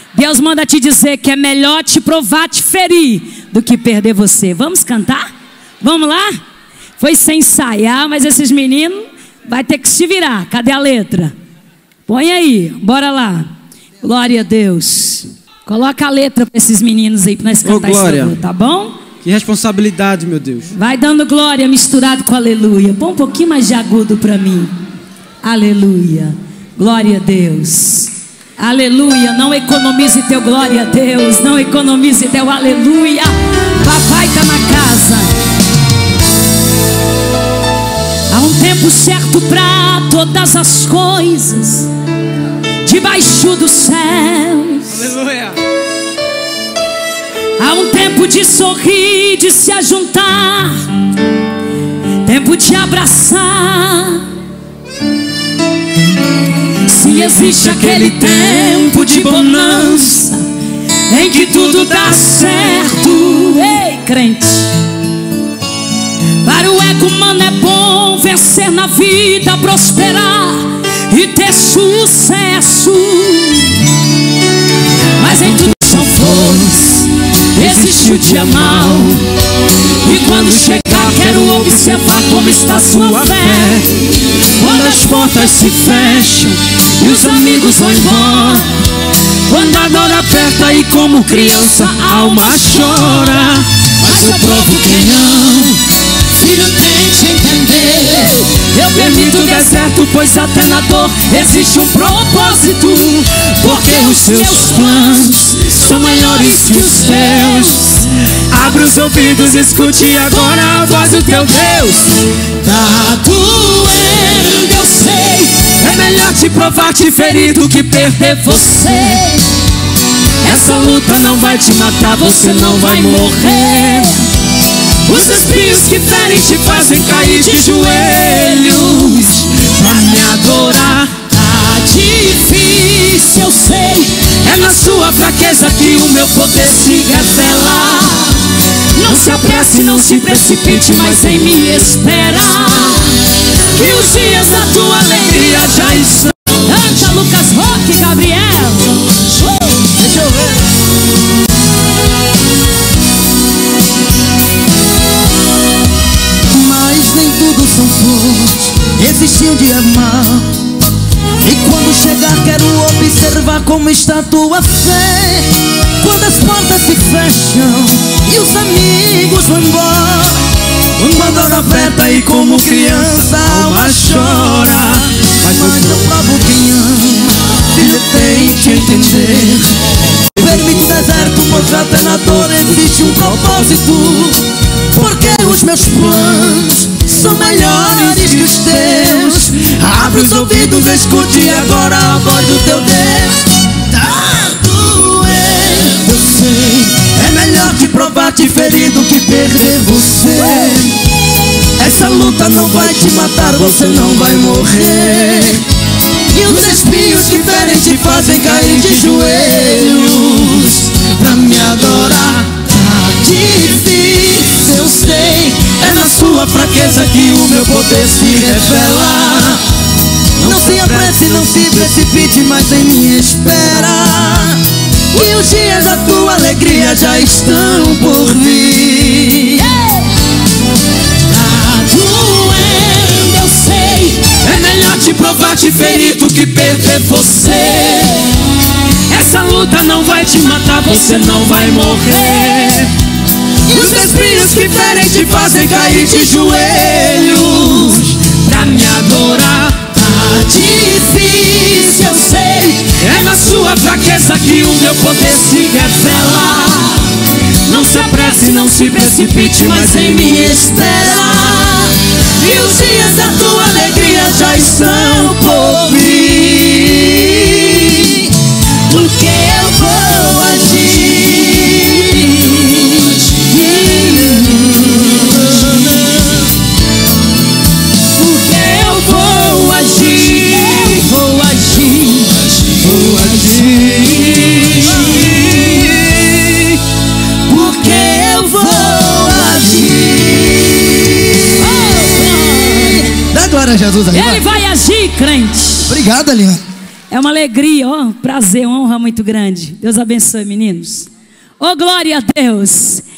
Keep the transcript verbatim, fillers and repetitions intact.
Deus manda te dizer que é melhor te provar, te ferir, do que perder você. Vamos cantar? Vamos lá? Foi sem ensaiar, mas esses meninos vai ter que se virar. Cadê a letra? Põe aí, bora lá. Glória a Deus. Coloca a letra para esses meninos aí, para nós cantar isso, oh, tá bom? Que responsabilidade, meu Deus. Vai dando glória misturado com aleluia. Põe um pouquinho mais de agudo para mim. Aleluia. Glória a Deus. Aleluia. Não economize teu glória a Deus. Não economize teu aleluia. Papai está na casa. Há um tempo certo para todas as coisas debaixo dos céus. Aleluia. Há um tempo de sorrir, de se ajuntar, tempo de abraçar. Se existe aquele tempo de bonança em que tudo dá certo, ei, crente, para o ego humano é bom vencer na vida, prosperar e ter sucesso. Mas em tudo são flores, existe o dia mau. E quando chegar quero observar como está sua fé. Quando as portas se fecham e os amigos vão embora, quando a dor aperta e como criança a alma chora. Mas eu provo quem amo, filho, tente entender. Eu permito o deserto, pois até na dor existe um propósito. Porque os seus planos são maiores que os teus. Abre os ouvidos, escute agora a voz do teu Deus. Tá doendo, eu sei. É melhor te provar, te ferir do que perder você. Essa luta não vai te matar, você não vai morrer. Os espinhos que ferem te fazem cair de joelhos pra me adorar. Tá difícil, eu sei. É na sua fraqueza que o meu poder se revela. Não se apresse, não se precipite, mas em me esperar. Que os dias da tua alegria já estão. Canta Lucas Roque, Gabriel. uh! Deixa eu ver. Nem tudo são flores, existe um dia mau. E quando chegar quero observar como está tua fé. Quando as portas se fecham e os amigos vão embora, quando a hora aperta e como criança a alma chora. Mas eu provo quem ama, filho, tente entender. Permite o deserto, pois até na dor existe um propósito. Porque os meus planos são melhores que os teus. Abre os ouvidos, escute agora a voz do teu Deus. Tá doendo, eu sei. É melhor te provar, te ferir do que perder você. Essa luta não vai te matar, você não vai morrer. E os espinhos que ferem te fazem cair de joelhos pra me adorar. Tá difícil, eu sei. É na sua fraqueza que o meu poder se revela. Não se apresse, não se precipite, mas em me espera. E os dias da tua alegria já estão por vir. Tá doendo, eu sei. É melhor te provar, te ferir do que perder você. Essa luta não vai te matar, você não vai morrer. E os espinhos que ferem te fazem cair de joelhos pra me adorar. Tá difícil, eu sei. É na sua fraqueza que o meu poder se revela. Não se apresse, não se precipite, mas em me espera. E os dias da tua alegria já estão por vir. Porque eu vou agir. Jesus, ele vai agir, crente. Obrigado, Aline. É uma alegria, ó, prazer, uma honra muito grande. Deus abençoe, meninos. Oh, glória a Deus.